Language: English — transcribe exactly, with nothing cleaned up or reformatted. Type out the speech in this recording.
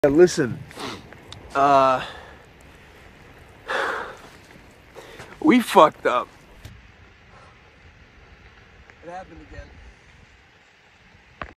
Listen, uh, we fucked up. It happened again.